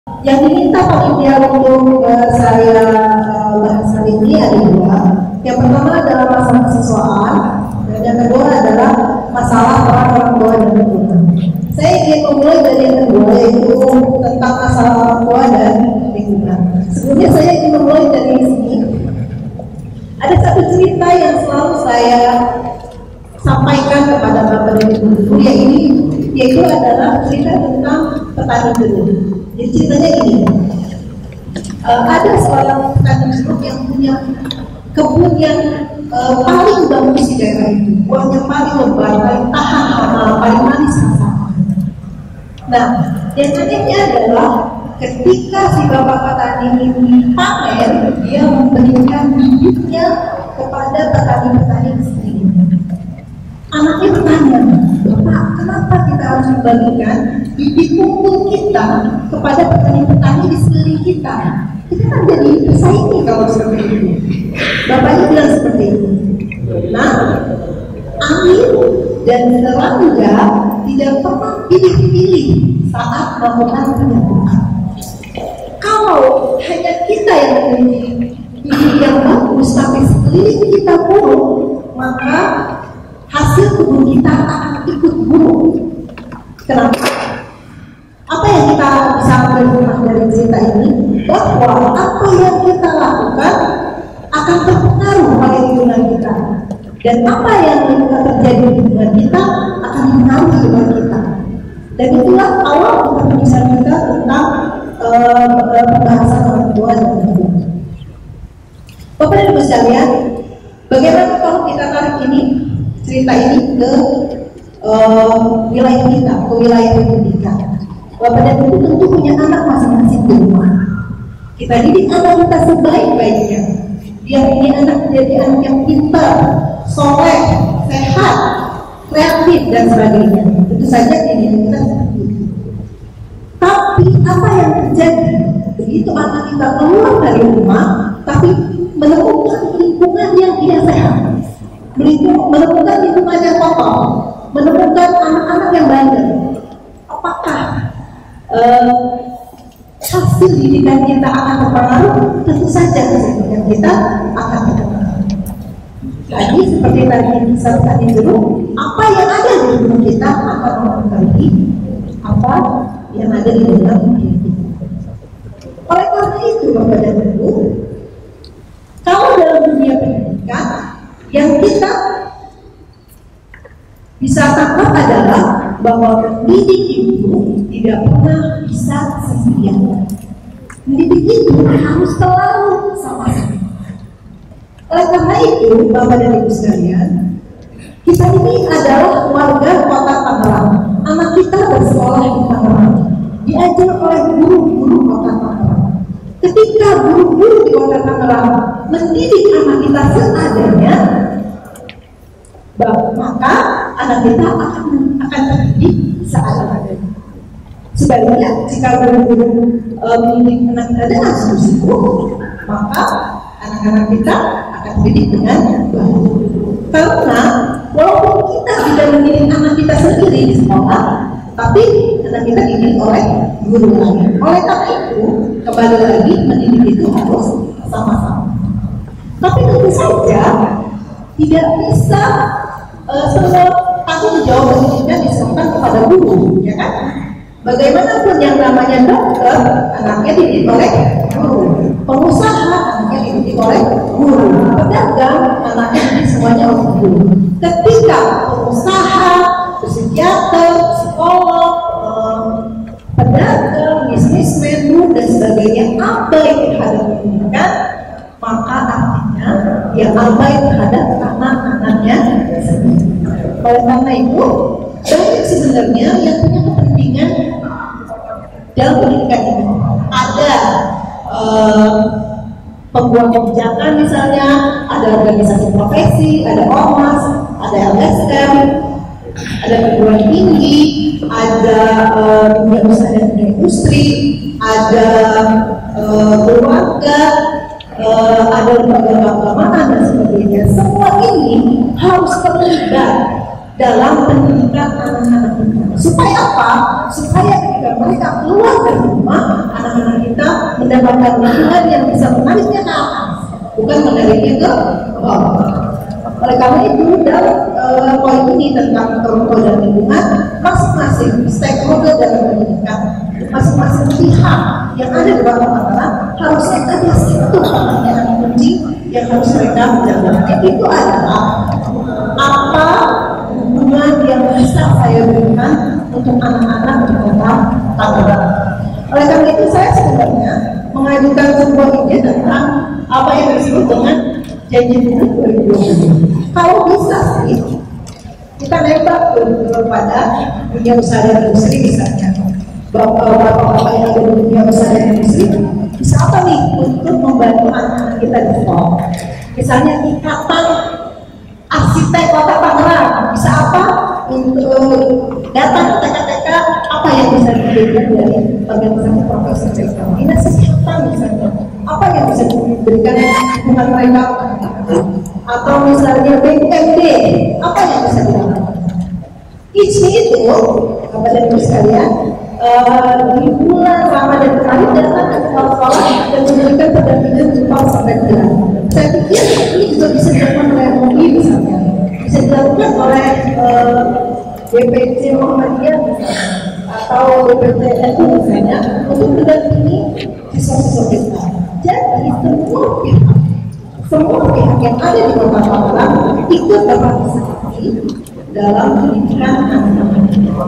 Yang diminta panitia untuk saya bahas kali ini ada dua. Yang pertama adalah masalah kesiswaan, dan yang kedua adalah masalah orang tua dan lingkungan. Saya ingin memulai dari yang kedua, yaitu tentang masalah orang tua dan lingkungan. Sebelumnya saya ingin memulai dari sini. Ada satu cerita yang selalu saya sampaikan kepada Bapak dan Ibu guru, yaitu adalah cerita tentang petani jeruk. Jadi ceritanya gini, ada seorang petani jeruk yang punya kebun yang paling bagus di daerah itu, buahnya paling lebat, paling tahan hama, paling manis rasanya. Nah, yang anehnya adalah ketika si bapak petani ini panen, dia memberikan bibitnya kepada petani-petani sendiri. Anaknya bertanya, Bapak, kenapa kita harus membagikan bibit unggul kita kepada petani-petani di sekeliling kita? Kita kan jadi bersaing kalau seperti itu. Bapaknya bilang seperti itu. Nah, angin dan serangga tidak pernah pilih-pilih saat melakukan penyebutan. Kalau hanya kita yang memiliki bibit yang bagus tapi sekeliling kita buruk, maka hasil kebun kita akan ikut buruk. Kenapa? Apa yang kita bisa ambil hikmah dari cerita ini? Bahwa apa yang kita lakukan akan terpengaruh pada lingkungan kita, dan apa yang terjadi di lingkungan kita akan mempengaruhi lingkungan kita. Dan itulah awal pembicaraan kita tentang pembahasan orang tua dan lingkungan. Bapak dan Ibu sekalian, bagaimana kalau kita tarik ini cerita ini ke wilayah kita, ke wilayah pendidikan. Bapak dan Ibu tentu punya anak masing-masing di rumah. Kita didik anak kita sebaik-baiknya. Biar ini anak menjadi anak yang pintar, soleh, sehat, kreatif dan sebagainya. Tentu saja ini kita seperti itu. Tapi apa yang terjadi begitu anak kita keluar dari rumah, tapi menemukan lingkungan yang tidak sehat, menemukan lingkungan yang kotor, menemukan anak-anak yang bandel, apakah hasil didikan kita akan terpengaruh? Tentu saja hasil didikan kita akan terpengaruh. Lagi seperti tadi disampaikan dulu, apa yang ada di tubuh kita akan mempengaruhi apa yang ada di dalam diri kita. Oleh karena itu, Bapak dan Ibu, kalau dalam dunia pendidikan yang kita bisa tangkap adalah bahwa mendidik itu tidak pernah bisa sendirian. Mendidik itu harus selalu sama-sama. Oleh karena itu, Bapak dan Ibu sekalian, kita ini adalah warga kota Tangerang. Anak kita bersekolah di Tangerang, diajar oleh guru-guru kota Tangerang. Ketika guru-guru di kota Tangerang mendidik anak kita seadanya, maka anak kita akan terdidik seadanya. Sebaliknya, jika guru-guru mendidik anak kita dengan sungguh-sungguh, maka anak-anak kita akan terdidik dengan baik. Karena walaupun kita tidak mendidik anak kita sendiri di sekolah, tapi anak kita dididik oleh guru lain. Oleh karena itu, kembali lagi mendidik itu harus sama-sama. Tapi tentu saja tidak bisa semua tanggung jawab pendidikan diserahkan kepada guru, ya kan? Bagaimanapun yang namanya dokter, anaknya dididik oleh guru. Pengusaha, anaknya dididik oleh guru. Pedagang, anaknya dididik semuanya oleh guru. Ketika pengusaha, psikiater, psikolog, pedagang, bisnismen, dan sebagainya abai terhadap pendidikan, maka artinya dia abai terhadap anak-anaknya sendiri. Oleh karena itu, banyak sebenarnya yang punya kepentingan dalam pendidikan ini. Ada pembuat kebijakan misalnya, ada organisasi profesi, ada ormas, ada LSM, ada perguruan tinggi, ada dunia usaha dan dunia industri, ada keluarga, ada lembaga keagamaan dan sebagainya. Semua ini harus terlibat dalam pendidikan anak-anak kita. Supaya apa? Supaya ketika mereka keluar dari rumah, anak-anak kita mendapatkan lingkungan yang bisa menariknya ke atas, bukan menariknya ke bawah. Oleh karena itu, dalam poin ini tentang perempuan dan lingkungan, masing-masing stakeholder dalam pendidikan, masing-masing pihak yang ada di bawah anak harusnya ada satu pertanyaan kunci yang harus mereka jalankan. Itu adalah apa hubungan yang bisa saya berikan untuk anak-anak di kota Tangerang. Oleh karena itu, saya sebenarnya mengajukan sebuah ide tentang apa yang disebut dengan janji buku 2020. Kalau bisa sih, kita nembak kepada dunia usaha dan industri misalnya. Bapak-bapak yang ada di dunia usaha dan industri, bisa apa nih untuk membantu anak-anak kita di sekolah? Misalnya ikatan arsitek kota Tangerang, bisa apa untuk datang ke TK-TK, apa yang bisa diberikan dari organisasi profesi mereka? Dinas kesehatan misalnya, apa yang bisa diberikan hubungan mereka? Atau misalnya BMD, apa yang bisa dilakukan? Isi itu, Bapak dan Ibu sekalian, di bulan Ramadan kemarin datang ke sekolah dan memberikan pendampingan Jepang sampai bulan. Saya pikir ini juga bisa dilakukan oleh MUI misalnya, bisa dilakukan oleh BPC Muhammadiyah atau BPC NU misalnya untuk mendampingi siswa-siswa kita. Jadi semua pihak yang ada di kota Tangerang ikut berpartisipasi dalam pendidikan anak-anak.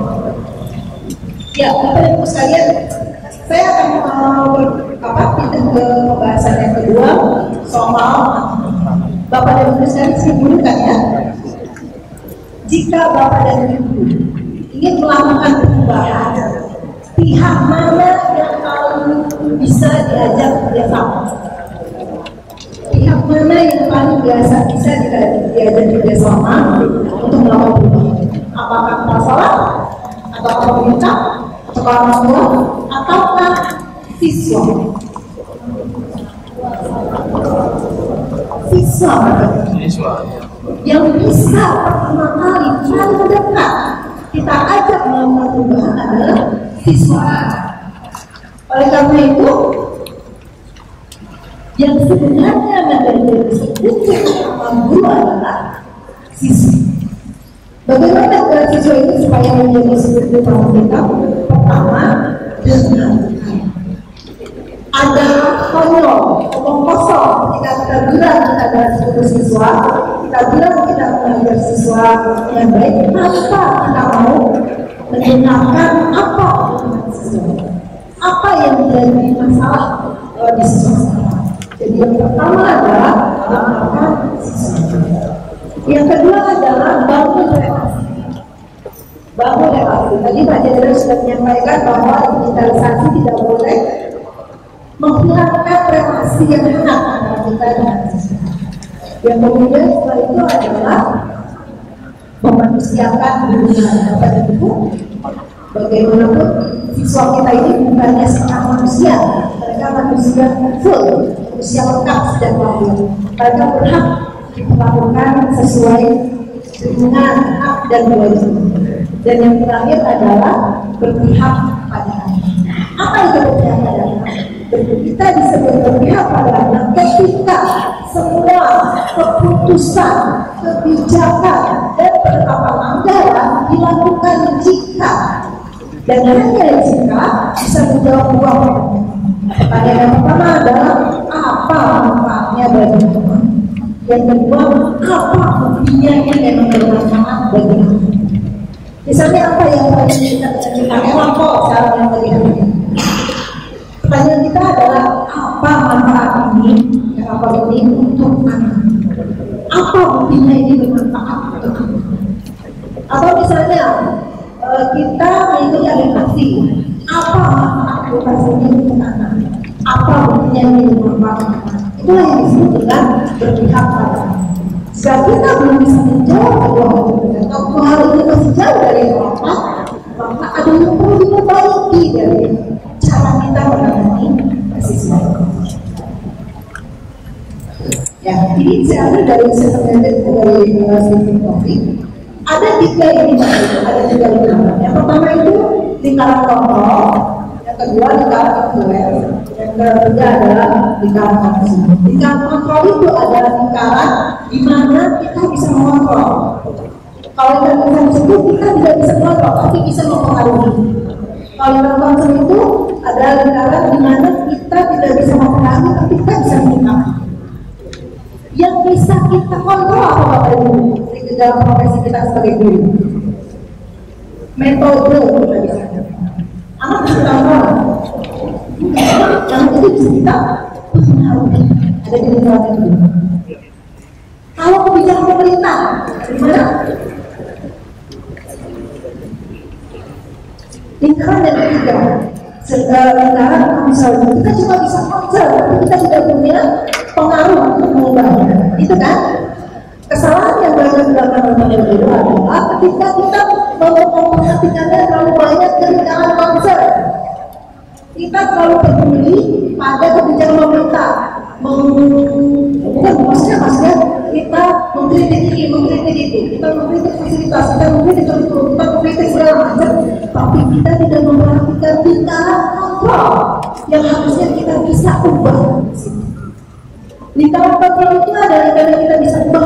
Ya, Bapak dan Ibu sekalian, saya akan pindah ke pembahasan yang kedua soal Bapak dan Ibu sekalian simpulkan ya. Jika Bapak dan Ibu ingin melakukan perubahan, pihak mana yang paling bisa diajak kerjasama? Pihak mana yang paling biasa bisa diajak kerjasama untuk melakukan perubahan? Apakah masalah? Atau pemerintah? Atau orang tua? Ataukah siswa? Siswa yang bisa pertama kali paling dekat kita ajak melakukan perubahan adalah siswa. Oleh karena itu, yang sebenarnya menjadi disebut sama guru adalah siswa. Bagaimana dengan siswa ini supaya menjadi seperti kita? Pertama, dengan ada konyol, omong kosong ketika kita bilang kita adalah seluruh siswa, kita bilang kita mengajar siswa yang baik, tanpa kita mau mendengarkan apa siswa, apa yang menjadi masalah di siswa. Jadi yang pertama adalah mendengarkan siswa. Yang kedua adalah bangun relasi. Bangun relasi. Tadi Pak Jenderal sudah menyampaikan bahwa digitalisasi tidak boleh menghilangkan relasi yang hangat antara kita dengan siswa. Yang kemudian setelah itu adalah memanusiakan hubungan Bapak dan Ibu. Bagaimanapun siswa kita ini bukannya setengah manusia, mereka manusia full, manusia lengkap sejak lahir. Mereka berhak diperlakukan sesuai dengan hak dan kewajiban. Dan yang terakhir adalah berpihak pada anak. Apa itu berpihak pada anak? Kita disebut berpihak pada anak ketika semua keputusan, kebijakan, dan penetapan anggaran dilakukan jika dan hanya jika bisa menjawab dua pertanyaan. Yang pertama adalah apa manfaatnya bagi kita? Yang kedua, apa buktinya yang memang bermanfaat bagi kita? Misalnya apa yang paling kita emang kok cara yang bagaimana? Pertanyaan kita adalah apa manfaat ini yang apa ini untuk anak? Apa buktinya ini bermanfaat untuk anak? Atau misalnya kita mengikuti edukasi, apa manfaat edukasi ini untuk anak? Apa buktinya ini bermanfaat untuk anak? Itulah yang disebut dengan berpihak pada anak. Jika kita belum bisa menjawab kedua hal ini, atau kedua hal ini masih jauh dari orang, maka ada yang perlu diperbaiki dari cara kita menangani siswa. Ya, ini saya ambil dari sebenarnya dari sistem COVID. Ada tiga lingkaran. Yang pertama itu lingkaran kontrol, yang kedua lingkaran influence, yang ketiga adalah lingkaran konsumsi. Lingkaran kontrol itu adalah lingkaran di mana kita bisa mengontrol. Kalau lingkaran konsumsi itu kita tidak bisa mengontrol, tapi bisa mempengaruhi. Kalau lingkaran konsumsi itu adalah lingkaran di mana kita tidak bisa mempengaruhi, tapi kita bisa menikmati. Yang bisa kita kontrol apa Bapak Ibu di dalam profesi kita sebagai guru? Metode kita bisa. Anak bisa kontrol. Yang itu bisa kita pengaruhi. Ada di lingkaran itu. Kalau kebijakan pemerintah, gimana? Lingkaran yang ketiga, lingkaran konser. Kita cuma bisa konser, tapi kita tidak punya pengaruh untuk mengubahnya. Itu kan? Kesalahan yang banyak dilakukan oleh guru adalah ketika kita memperhatikannya terlalu banyak ke lingkaran konser. Kita terlalu peduli pada kebijakan pemerintah. Bukan maksudnya kita mengkritik ini, mengkritik itu, kita mengkritik fasilitas, kita mengkritik kurikulum, kita mengkritik segala macam, tapi kita tidak memperhatikan lingkaran kontrol yang harusnya kita bisa ubah. Lingkaran kontrol itu ada lingkaran kita bisa ubah,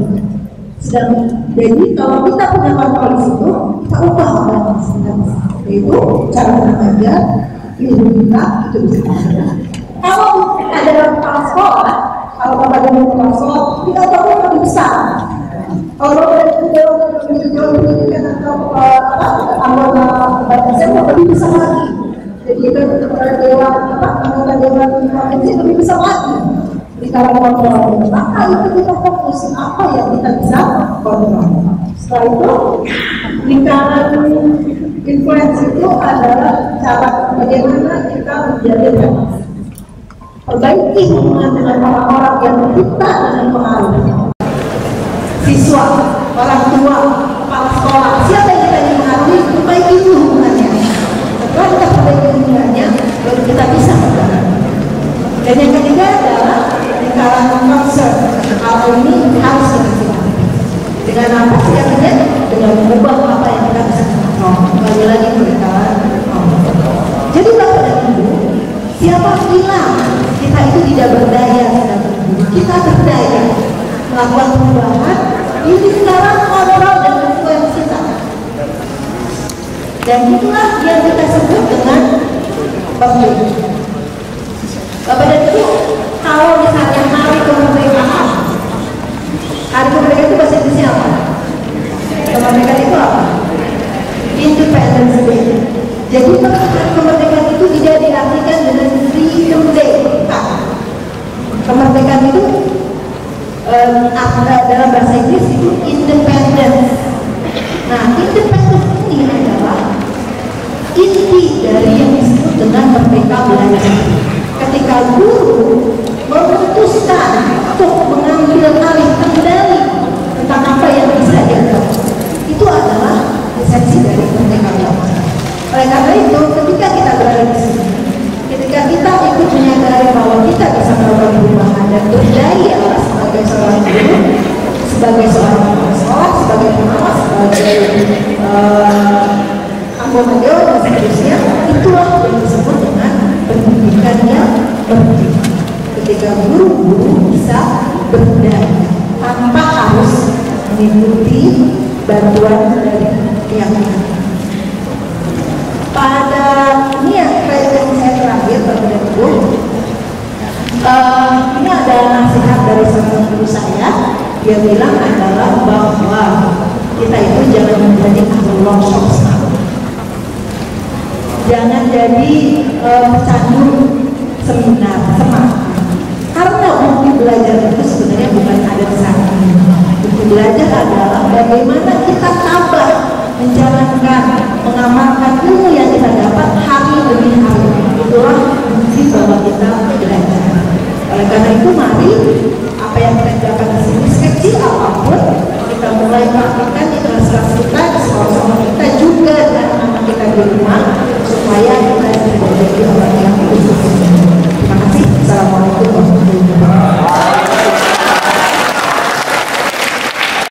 jadi kalau kita punya kontrol di situ, kita ubah itu cara mengajar ilmu kita itu bisa. Kalau ada kepala sekolah, kalau Bapak Ibu kepala sekolah, kita tahu lebih besar. Kalau Bapak Ibu pendidikan atau anggota badan lebih besar lagi. Jadi kita dewan anggota dewan provinsi lebih besar lagi. Di dalam kontrol, maka itu kita fokus apa yang kita bisa kontrol. Setelah itu, lingkaran influence itu adalah cara bagaimana kita menjadi relasi. Perbaiki hubungan dengan orang-orang yang kita dengan pengaruh. Siswa, orang tua, kepala sekolah, siapa yang kita dipengaruhi, perbaiki hubungannya. Setelah kita perbaiki hubungannya, baru kita bisa berjalan. Dan yang ketiga adalah lingkaran concern. Hal ini harus dilakukan. Dengan apa siapanya? Dengan mengubah apa yang kita bisa kontrol. Kembali lagi ke lingkaran kontrol. Jadi Bapak dan Ibu, siapa bilang kita itu tidak berdaya, kita berdaya melakukan perubahan di lingkaran kontrol dan influence kita. Dan itulah yang kita sebut dengan pemilu. Bapak dan Ibu, kalau misalnya hari kemerdekaan, hari kemerdekaan itu bahasa Inggrisnya apa? Kemerdekaan itu apa? Independence Day. Jadi kemerdekaan itu tidak diartikan dengan Freedom Day. Kemerdekaan itu dalam bahasa Inggris itu independence. Nah, independence ini adalah inti dari yang disebut dengan merdeka belajar. Ketika guru memutuskan untuk mengambil alih kendali tentang apa yang bisa diajar, itu adalah esensi dari merdeka belajar. Oleh karena itu, ketika kita berada di sini, ketika kita ikut menyadari bahwa kita bisa melakukan perubahan dan berdaya sebagai seorang guru, sebagai seorang kepala sekolah, sebagai pengawas, sebagai anggota dewan dan seterusnya, itulah yang disebut dengan pendidikan yang berdaya. Ketika guru-guru bisa berdaya tanpa harus mengikuti bantuan dari pihak lain. Pada ini yang saya terakhir Bapak dan Ibu, ini ada nasihat dari seorang guru saya. Dia bilang adalah bahwa kita itu jangan menjadi long shot, jangan jadi pecandu seminar semata. Karena bukti belajar itu sebenarnya bukan ada di sana. Bukti belajar adalah bagaimana kita tabah menjalankan, mengamalkan ilmu yang kita dapat hari demi hari. Itulah bukti bahwa kita belajar. Oleh karena itu, mari apa yang kita dapat di sini, sekecil apapun, kita mulai praktikkan di kelas kita, di sekolah kita juga, dan anak kita di rumah, supaya kita bisa menjadi orang yang